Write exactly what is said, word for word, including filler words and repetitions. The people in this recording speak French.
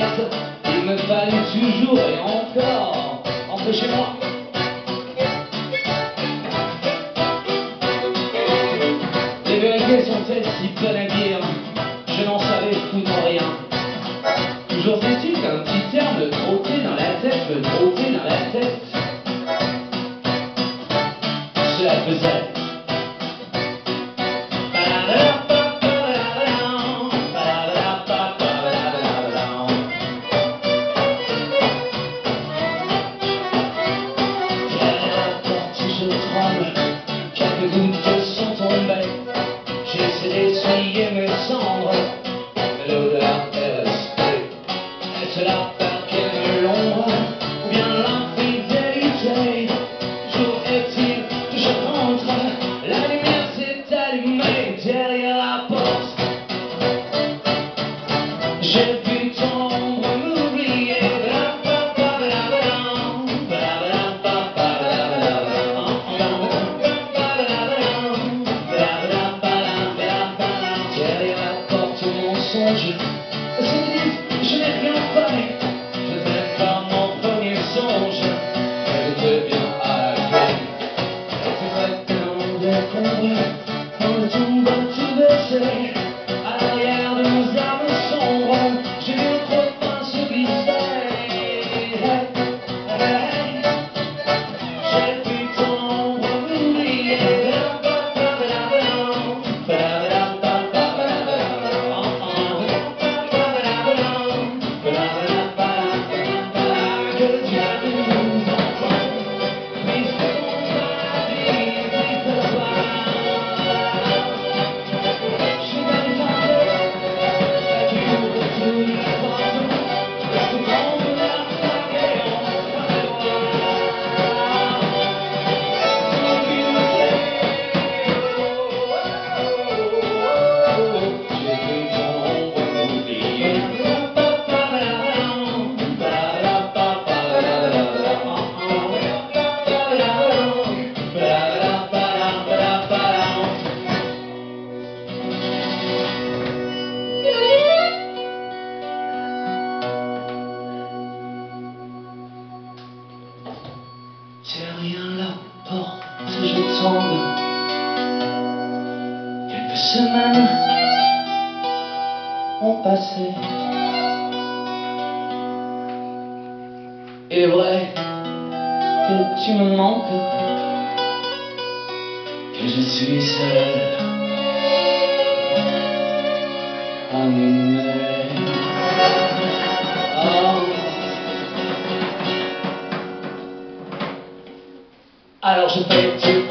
cigarette, il me fallait toujours et encore rentrer chez moi. Les vérités sont-elles si bonnes à dire? Je n'en savais foutre rien. Toujours est-il qu'un petit air me trottait dans la tête, me trottait dans la tête. Cela faisait quelques gouttes sont tombées. J'essaie d'essuyer mes cendres, mais l'odeur est restée. Est-ce la peur qu'elle me l'ombre, ou bien l'infidélité? Toujours est-il que je rentre, la lumière s'est allumée derrière la porte. J'ai vu ton ombre m'oublier. Je je n'ai rien fait, je n'ai pas mon premier songe, elle était bien à la clé. Elle était dans des combres, dans le tombeau tout baissé, à l'arrière de nos âmes sombres, j'ai vu notre fin se glisser. J'ai vu ton ombre m'oublier. Derrière la porte, je tombe. Quelques semaines ont passé. Il est vrai que tu me manques, que je suis seul à m'aimer. Oh. Alors je fais tout.